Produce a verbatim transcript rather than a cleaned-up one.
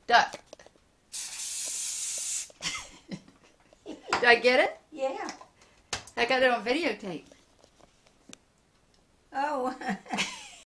Duck. Did I get it? Yeah. I got it on videotape. Oh.